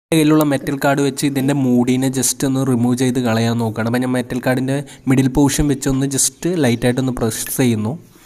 കയ്യിലുള്ള metal card വെച്ച് ഇതിൻ്റെ മൂടീനെ ജസ്റ്റ് ഒന്ന് റിമൂവ് ചെയ്ത് കളയാൻ നോക്കുകയാണ്. അപ്പം ഞാൻ മെറ്റൽ കാർഡിൻ്റെ മിഡിൽ പോർഷൻ വെച്ചൊന്ന് ജസ്റ്റ് ലൈറ്റായിട്ടൊന്ന് പ്രസ് ചെയ്യുന്നു.